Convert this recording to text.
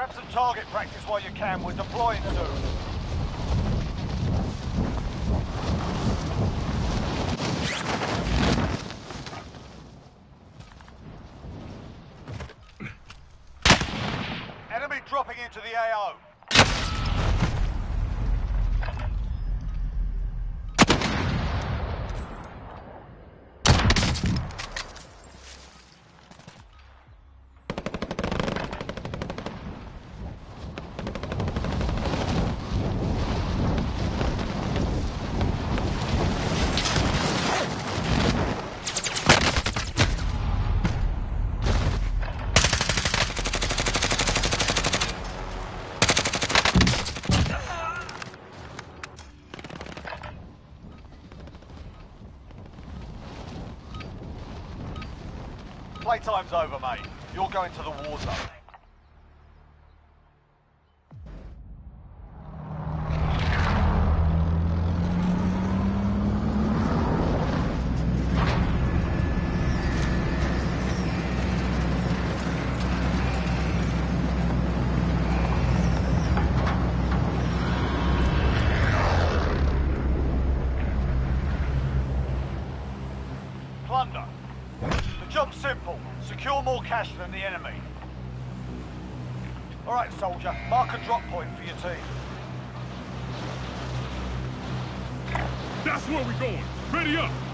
Grab some target practice while you can. We're deploying soon. Enemy dropping into the AO. Playtime's over, mate. You're going to the war zone. Plunder. The job's simple. Secure more cash than the enemy. All right, soldier. Mark a drop point for your team. That's where we're going. Ready up.